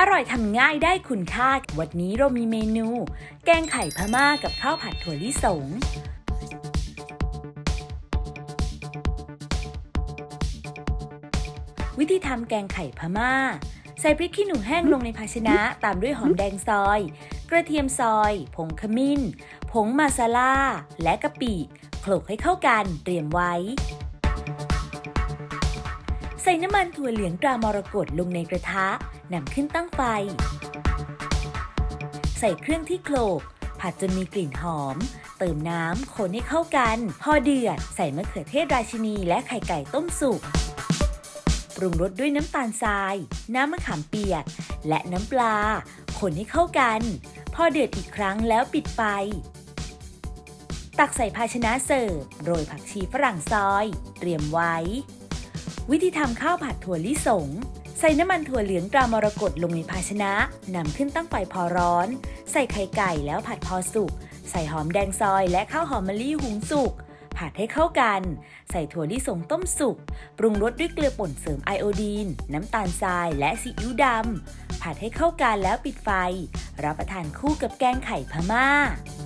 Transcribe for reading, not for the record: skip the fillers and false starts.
ร่อยทำง่ายได้คุณค่าวันนี้เรามีเมนูแกงไข่พม่ากับข้าวผัดถั่วลิสงวิธีทำแกงไข่พม่าใส่พริกขี้หนูแห้งลงในภาชนะตามด้วยหอมแดงซอยกระเทียมซอยผงขมิ้นผงมาซาล่าและกะปิโขลกให้เข้ากันเตรียมไว้ใส่น้ำมันถั่วเหลืองตรามรกตลงในกระทะนำขึ้นตั้งไฟใส่เครื่องที่โขลกผัดจนมีกลิ่นหอมเติมน้ำคนให้เข้ากันพอเดือดใส่มะเขือเทศราชินีและไข่ไก่ต้มสุกปรุงรสด้วยน้ำตาลทรายน้ำมะขามเปียกและน้ำปลาคนให้เข้ากันพอเดือดอีกครั้งแล้วปิดไฟตักใส่ภาชนะเสิร์ฟโรยผักชีฝรั่งซอยเตรียมไว้วิธีทำข้าวผัดถั่วลิสงใส่น้ำมันถั่วเหลืองตรามรกตลงในภาชนะนำขึ้นตั้งไฟพอร้อนใส่ไข่ไก่แล้วผัดพอสุกใส่หอมแดงซอยและข้าวหอมมะลิหุงสุกผัดให้เข้ากันใส่ถั่วลิสงต้มสุกปรุงรสด้วยเกลือป่นเสริมไอโอดีนน้ำตาลทรายและซีอิ๊วดำผัดให้เข้ากันแล้วปิดไฟรับประทานคู่กับแกงไข่พม่า